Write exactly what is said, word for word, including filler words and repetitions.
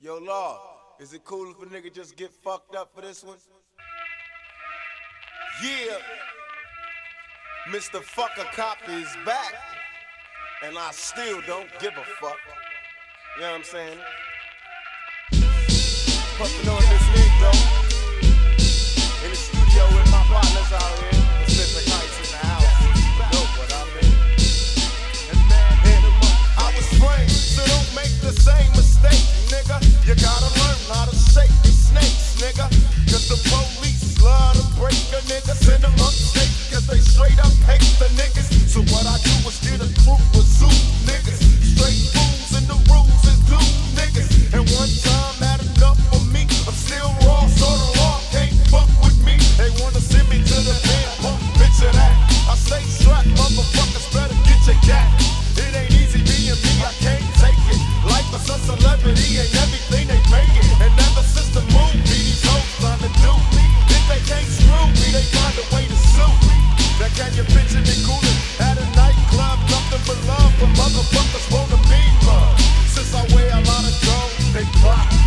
Yo, Law, is it cool if a nigga just get fucked up for this one? Yeah, Mister Fucker Cop is back, and I still don't give a fuck. You know what I'm saying? Puffin' on this nigga, though. In the studio with my partners out here. Pacific Heights in the house. You know what I mean? I was framed, so don't make the same mistake, nigga. You gotta learn how to shake these snakes, nigga. Cause the police love to break a nigga. Send them upstate, cause they straight up hate the niggas. So what I do is get a crew of zoo niggas. Straight fools and the rules is due niggas. And one time had enough for me. I'm still raw, so the law can't fuck with me. They wanna send me to the band, pump, picture that. I stay strapped, motherfuckers better get your gat. It ain't easy being me, I can't take it. Life is a celebrity, ain't everything they make it. And ever since the movie, these hoes trying to do me. If they can't screw me, they find a way to sue me. Now can you picture me coolin' at a nightclub? Nothing but love, but motherfuckers wanna be loved. Since I wear a lot of gold, they clock.